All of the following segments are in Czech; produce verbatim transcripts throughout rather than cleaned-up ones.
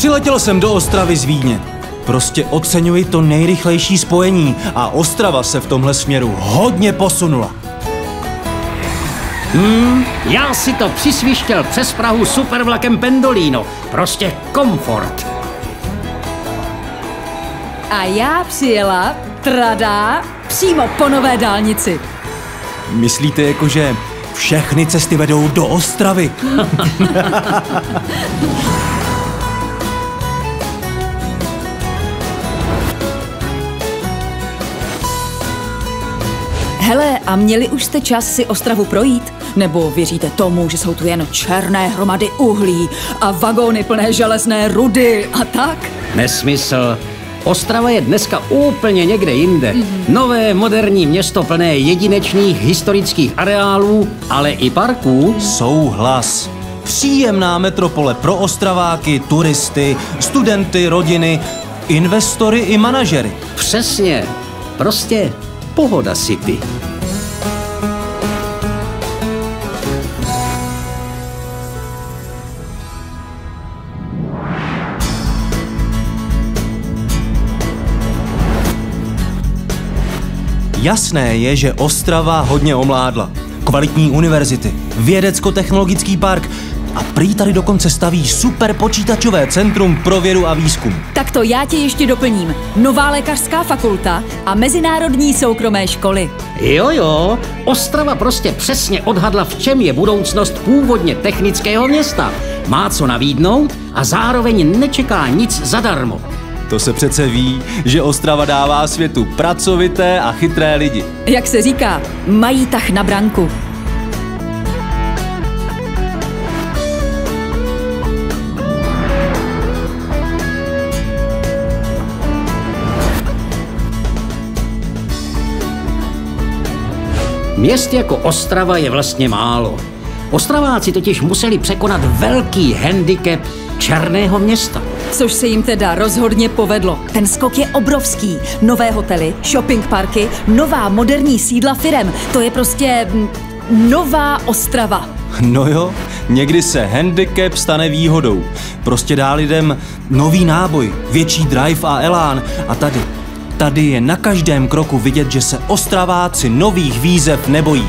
Přiletěl jsem do Ostravy z Vídně. Prostě oceňuji to nejrychlejší spojení a Ostrava se v tomhle směru hodně posunula. Hmm, já si to přisvištěl přes Prahu supervlakem Pendolino. Prostě komfort. A já přijela, tradá, přímo po nové dálnici. Myslíte jako, že všechny cesty vedou do Ostravy? Hele, a měli už jste čas si Ostravu projít? Nebo věříte tomu, že jsou tu jen černé hromady uhlí a vagóny plné železné rudy a tak? Nesmysl. Ostrava je dneska úplně někde jinde. Mm-hmm. Nové moderní město plné jedinečných historických areálů, ale i parků. Souhlas. Příjemná metropole pro Ostraváky, turisty, studenty, rodiny, investory i manažery. Přesně. Prostě pohoda city. Jasné je, že Ostrava hodně omládla. Kvalitní univerzity, vědecko-technologický park a prý tady dokonce staví super počítačové centrum pro vědu a výzkum. Tak to já tě ještě doplním. Nová lékařská fakulta a mezinárodní soukromé školy. Jo, jo, Ostrava prostě přesně odhadla, v čem je budoucnost původně technického města. Má co nabídnout a zároveň nečeká nic zadarmo. To se přece ví, že Ostrava dává světu pracovité a chytré lidi. Jak se říká, mají tah na branku. Měst jako Ostrava je vlastně málo. Ostraváci totiž museli překonat velký handicap černého města. Což se jim teda rozhodně povedlo. Ten skok je obrovský. Nové hotely, shopping parky, nová moderní sídla firem. To je prostě nová Ostrava. No jo, někdy se handicap stane výhodou. Prostě dá lidem nový náboj, větší drive a elán. A tady, tady je na každém kroku vidět, že se Ostraváci nových výzev nebojí.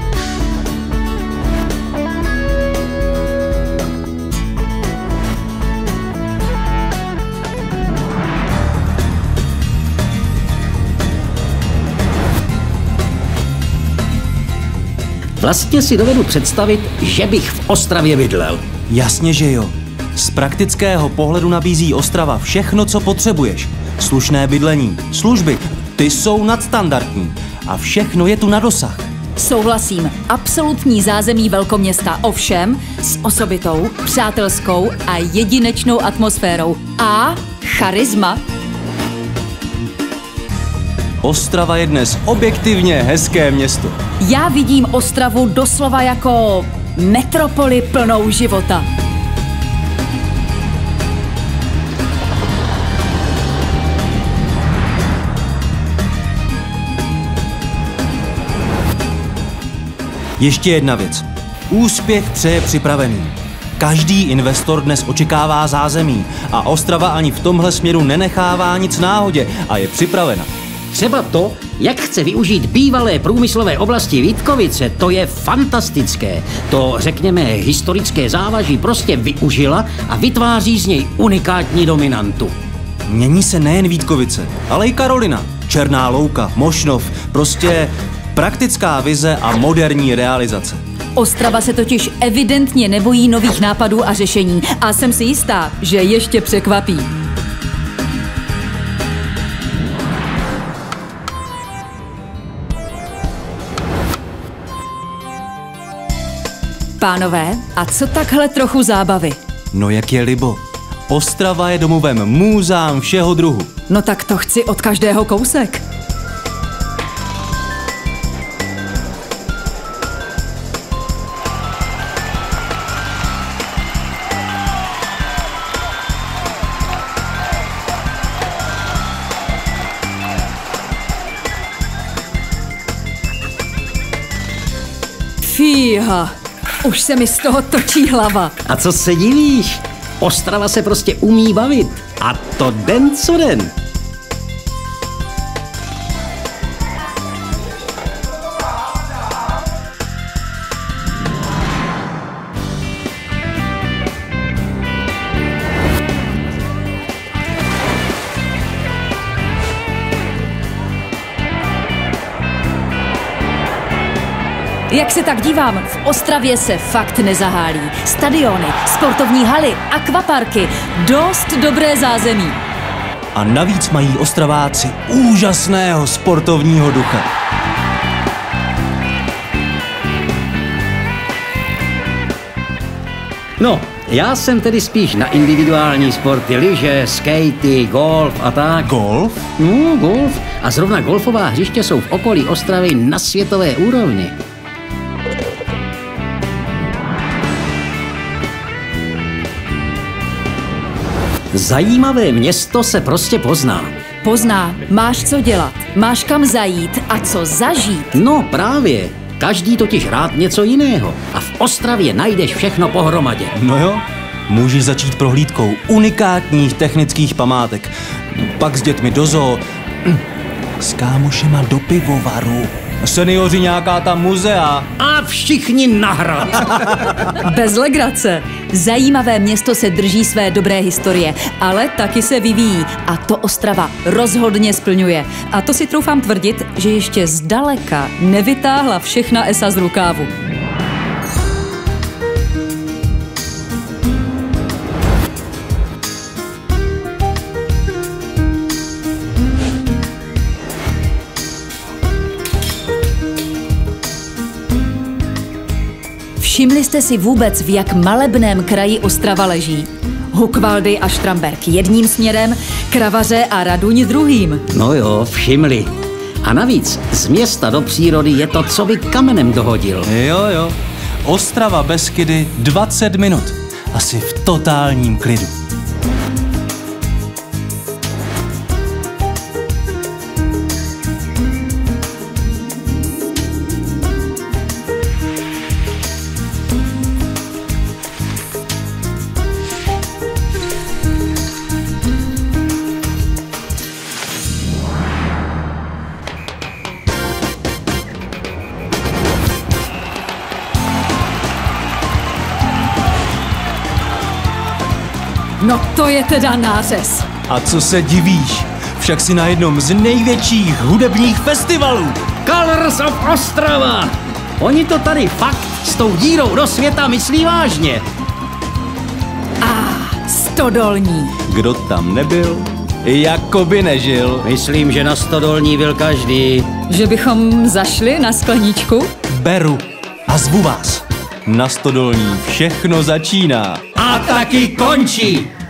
Vlastně si dovedu představit, že bych v Ostravě bydlel. Jasně, že jo. Z praktického pohledu nabízí Ostrava všechno, co potřebuješ. Slušné bydlení, služby, ty jsou nadstandardní. A všechno je tu na dosah. Souhlasím, absolutní zázemí velkoměsta, ovšem s osobitou, přátelskou a jedinečnou atmosférou. A charisma. Ostrava je dnes objektivně hezké město. Já vidím Ostravu doslova jako metropoli plnou života. Ještě jedna věc. Úspěch přeje připravený. Každý investor dnes očekává zázemí a Ostrava ani v tomhle směru nenechává nic náhodě a je připravena. Třeba to, jak chce využít bývalé průmyslové oblasti Vítkovice, to je fantastické. To, řekněme, historické závaží prostě využila a vytváří z něj unikátní dominantu. Mění se nejen Vítkovice, ale i Karolina, Černá Louka, Mošnov, prostě praktická vize a moderní realizace. Ostrava se totiž evidentně nebojí nových nápadů a řešení a jsem si jistá, že ještě překvapí. Pánové, a co takhle trochu zábavy? No jak je libo. Ostrava je domovem můzám všeho druhu. No tak to chci od každého kousek. Fíha, už se mi z toho točí hlava. A co se divíš? Ostrava se prostě umí bavit. A to den co den. Jak se tak dívám, v Ostravě se fakt nezahálí. Stadiony, sportovní haly, akvaparky, dost dobré zázemí. A navíc mají Ostraváci úžasného sportovního ducha. No, já jsem tedy spíš na individuální sporty, lyže, skatey, golf a tak. Golf? No, golf. A zrovna golfová hřiště jsou v okolí Ostravy na světové úrovni. Zajímavé město se prostě pozná. Pozná, máš co dělat, máš kam zajít a co zažít. No právě, každý totiž rád něco jiného a v Ostravě najdeš všechno pohromadě. No jo, můžeš začít prohlídkou unikátních technických památek, pak s dětmi do zoo, s kámošema do pivovaru, seniori nějaká ta muzea. A všichni na hrad. Bez legrace. Zajímavé město se drží své dobré historie, ale taky se vyvíjí a to Ostrava rozhodně splňuje. A to si troufám tvrdit, že ještě zdaleka nevytáhla všechna esa z rukávu. Všimli jste si vůbec, v jak malebném kraji Ostrava leží? Hukvaldy a Štramberk jedním směrem, Kravaře a Raduň druhým. No jo, všimli. A navíc z města do přírody je to, co by kamenem dohodil. Jo, jo. Ostrava Beskydy dvacet minut. Asi v totálním klidu. No to je teda nářez. A co se divíš? Však si na jednom z největších hudebních festivalů. Colors of Ostrava! Oni to tady fakt s tou dírou do světa myslí vážně. A Stodolní. Kdo tam nebyl, jakoby nežil. Myslím, že na Stodolní byl každý. Že bychom zašli na skleničku? Beru a zvu vás. Na Stodolní všechno začíná. A taky končí.